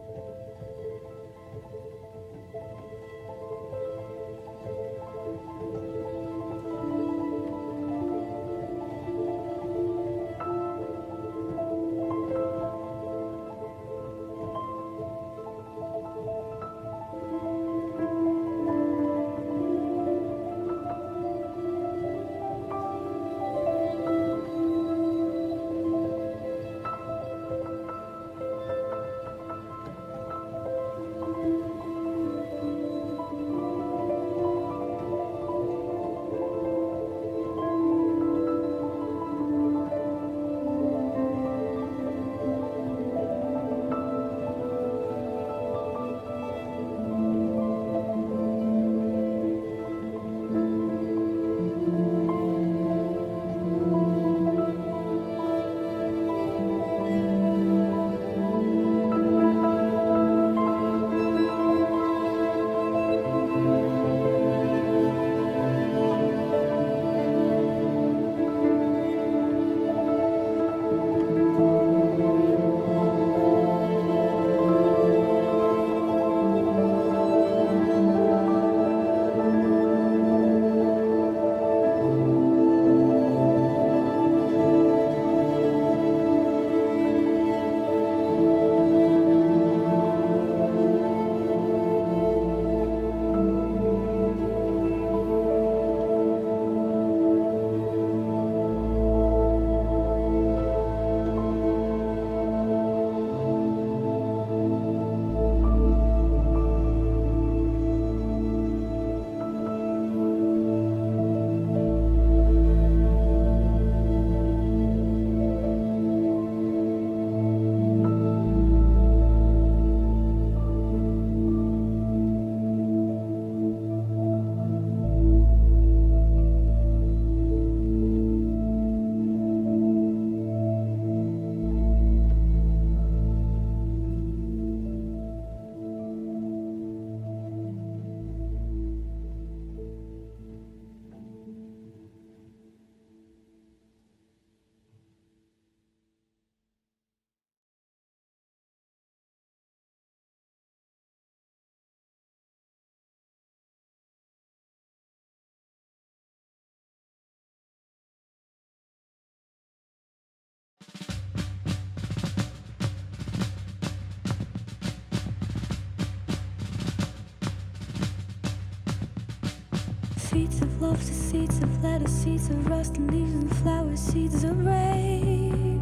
Seeds of love, the seeds of lettuce, seeds of rust and leaves and flowers, seeds of rain.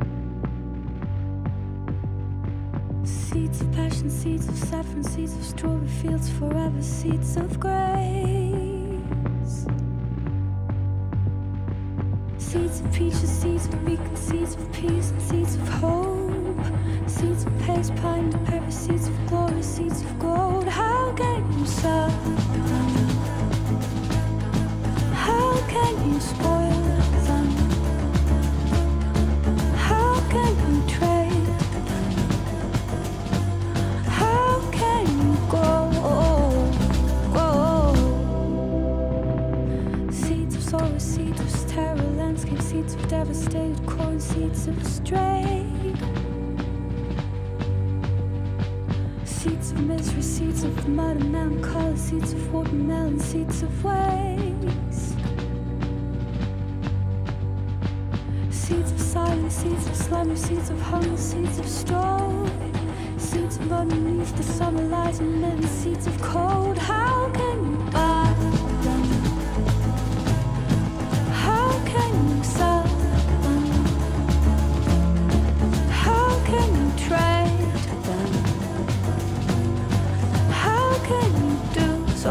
Seeds of passion, seeds of saffron, seeds of strawberry fields forever, seeds of grace. Seeds of peaches, seeds of beacon, seeds of peace and seeds of hope. Seeds of pace, pine and pepper, seeds of glory, seeds of gold. How can you sow? How can you spoil them? How can you trade? How can you go? Seeds of sorrow, seeds of terror, landscape, seeds of devastated corn, seeds of stray. Seeds of misery, seeds of mud and melancholy, seeds of watermelon, seeds of waste. Seeds of silence, seeds of slumber, seeds of hunger, seeds of storm. Seeds of underneath the summer light and living seeds of cold. How can you buy them? How can you sell them? How can you trade them? How can you do so?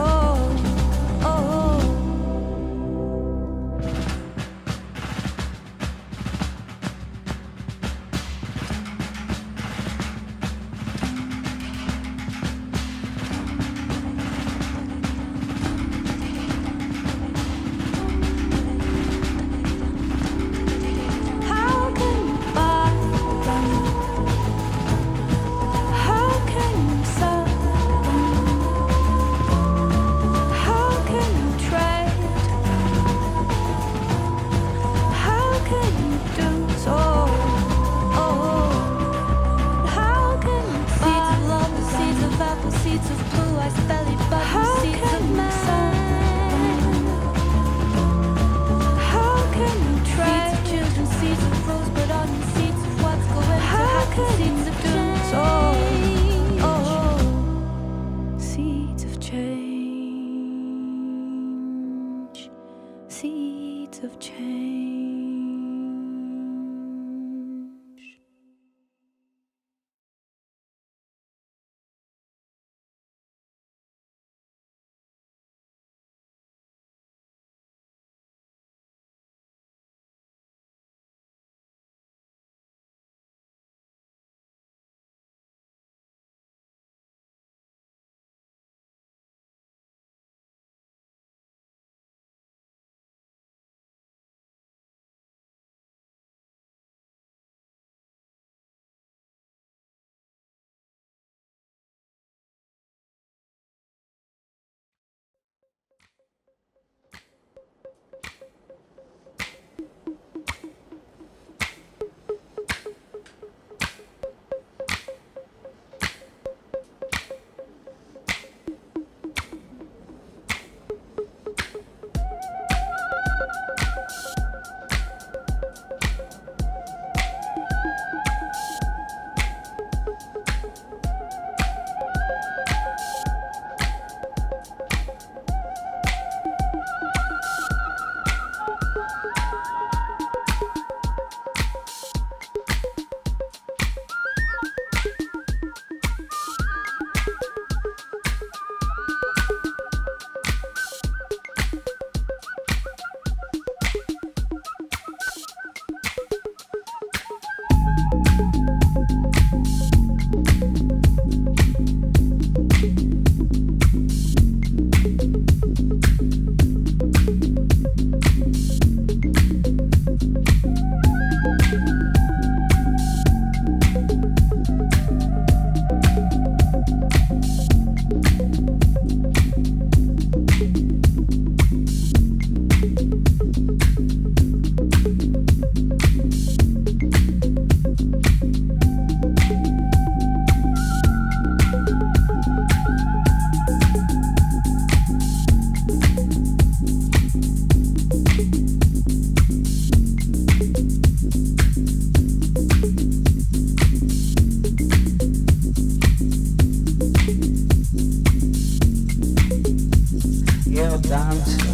Io danzo,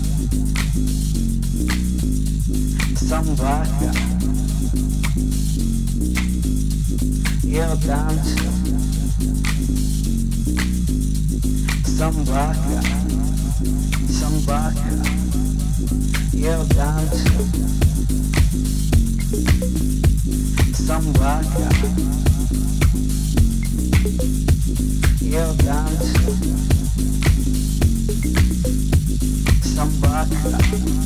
sambaca. Io danzo, sambaca, sambaca. Io danzo, sambaca. Io danzo, sambaca.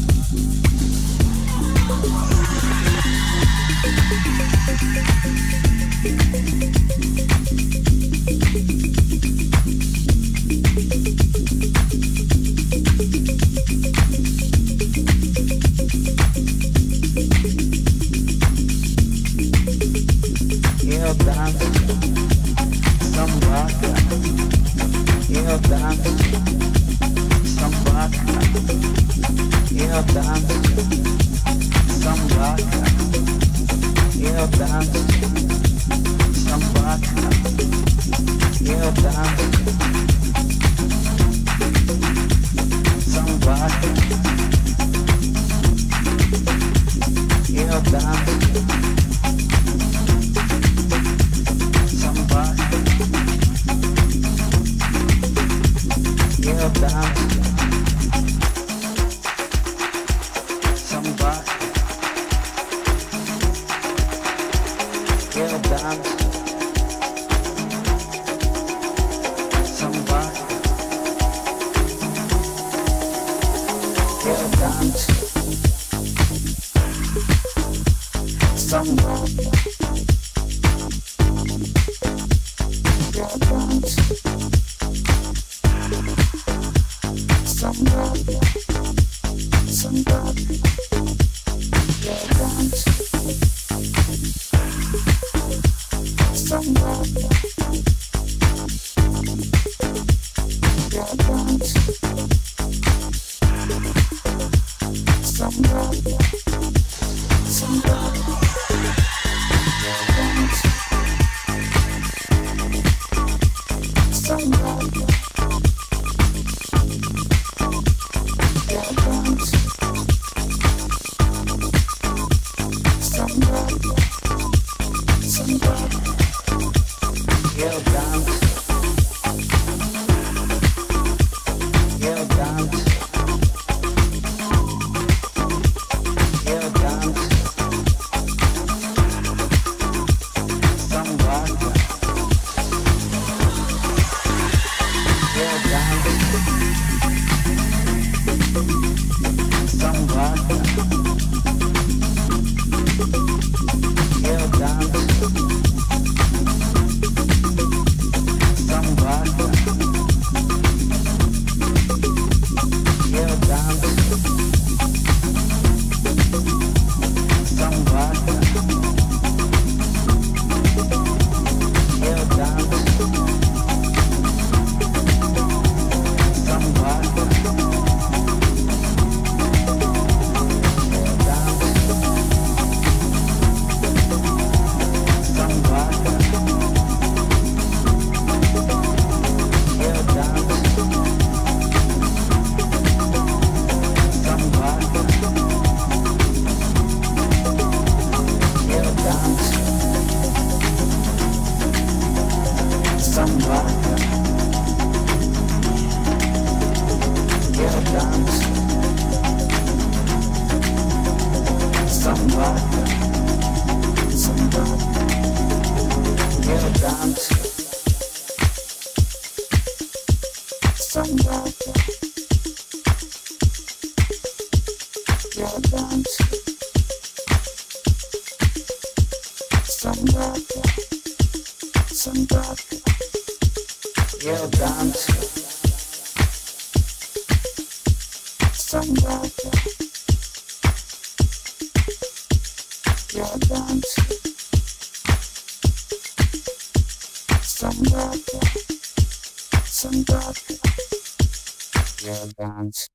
Io danzo, sambaca. Io danzo, sambaca. Io danzo, sambaca. Io danzo, sambaca. Io danzo, sambaca. Io danzo, sambaca. Io danzo, sambaca. Io danzo, sambaca. Io danzo, sambaca. Io danzo, sambaca. Sambaca. Io danzo, sambaca. Io danzo, sambaca. Sambaca. Io danzo, sambaca. Io danzo, sambaca. Sambaca. Io danzo, io danzo, io danzo, sambaca. Io danzo, sambaca. Io danzo, sambaca. Io danzo, sambaca. Io danzo, sambaca. Io danzo, sambaca. Io danzo, sambaca. Sambaca. Io danzo.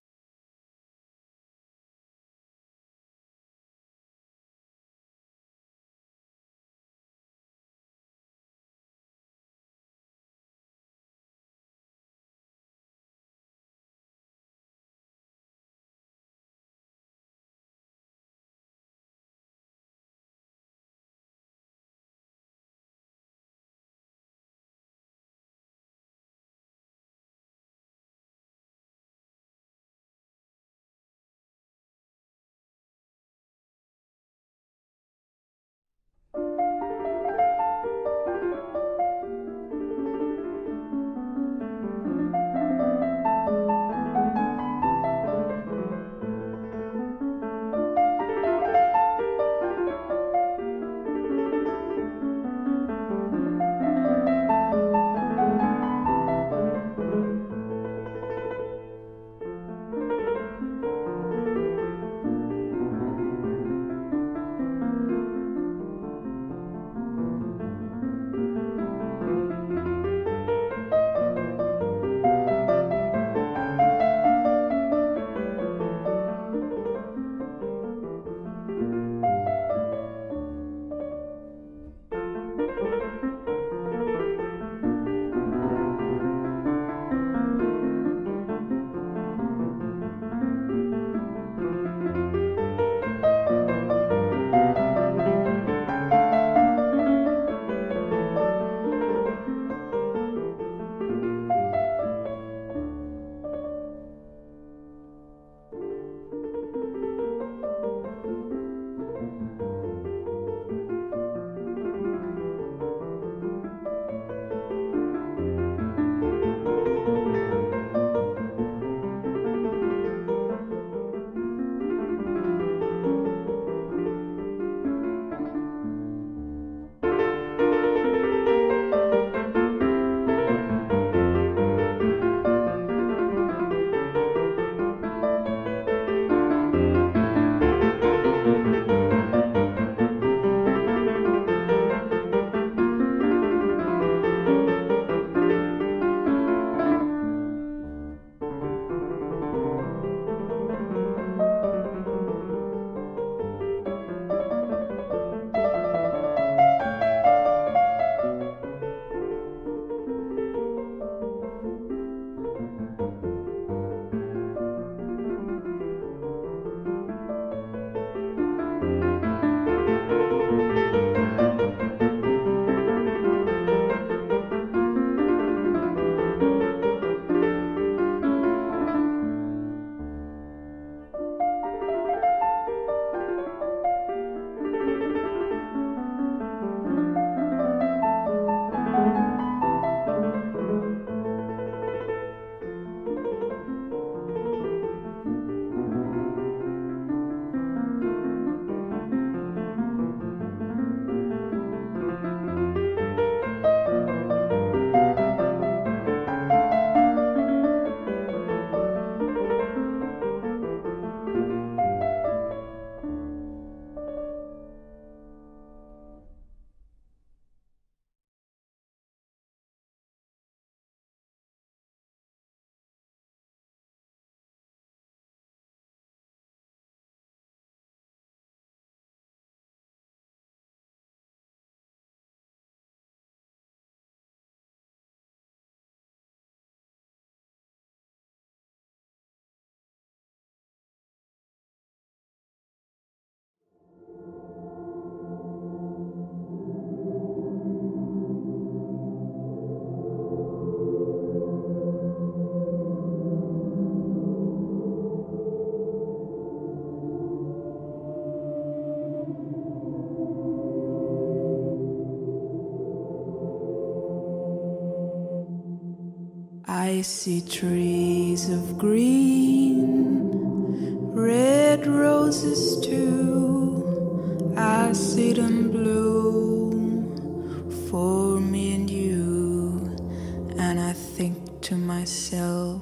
I see trees of green, red roses too. I see them bloom for me and you, and I think to myself,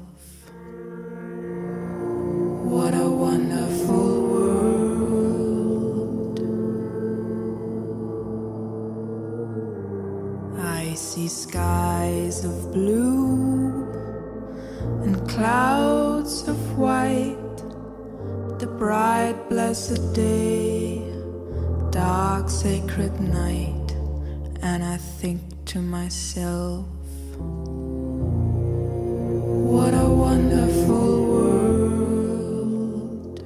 what a wonderful world. I see skies of blue and clouds of white, the bright blessed day, dark sacred night, and I think to myself, what a wonderful world.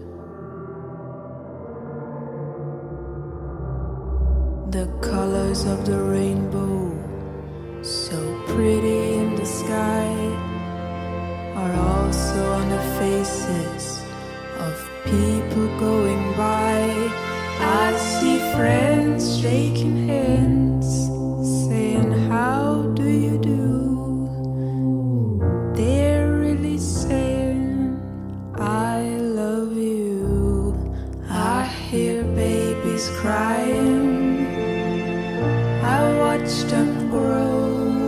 The colors of the rainbow, so pretty in the sky, are also on the faces of people going by. I see friends shaking hands, saying, how do you do? They're really saying, I love you. I hear babies crying, I watch them grow.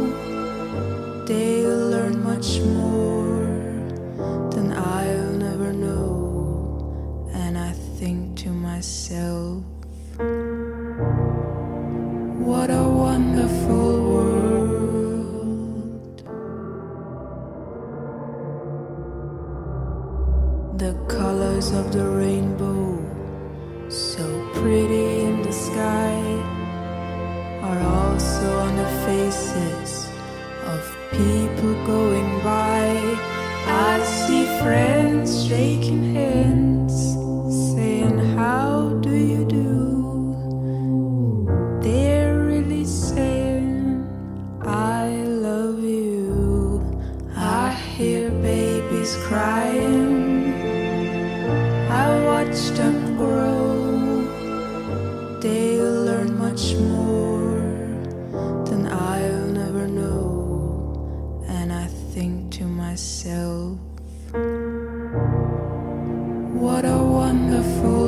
They'll learn much more than I'll never know, and I think to myself, what a wonderful world. The colors of the rainbow, so pretty in the sky, are also on the faces of people going by. I see friends shaking hands, saying, how do you do? They're really saying, I love you. I hear babies crying, I watch them grow. They'll learn much more than I'll never know, and I think to myself, what a wonderful